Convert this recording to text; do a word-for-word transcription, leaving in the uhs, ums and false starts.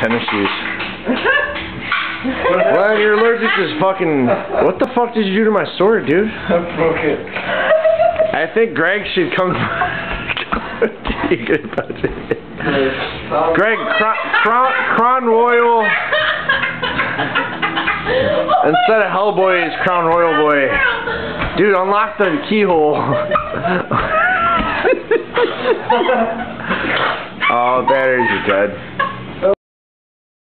tennis shoes. Well, you're allergic to fucking... What the fuck did you do to my sword, dude? I broke it. I think Greg should come... Greg, Crown, Crown, Crown Royal... Instead of Hellboy, it's Crown Royal Boy. Dude, unlock the keyhole. Oh, batteries are dead.